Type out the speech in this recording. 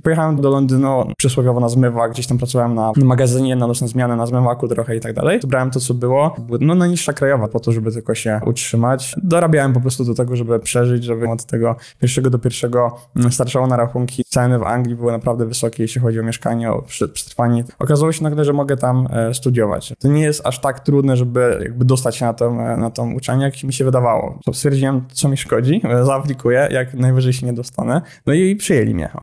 I pojechałem do Londynu przysłowiowo na zmywak, gdzieś tam pracowałem na magazynie, na nocne zmiany, na zmywaku trochę i tak dalej. Brałem to, co było. No najniższa krajowa po to, żeby tylko się utrzymać. Dorabiałem po prostu do tego, żeby przeżyć, żeby od tego pierwszego do pierwszego starczało na rachunki. Ceny w Anglii były naprawdę wysokie, jeśli chodzi o mieszkanie, o przetrwanie. Okazało się nagle, że mogę tam studiować. To nie jest aż tak trudne, żeby jakby dostać się na to uczenie, jak mi się wydawało. Stwierdziłem, co mi szkodzi, zaaplikuję, jak najwyżej się nie dostanę. No i przyjęli mnie.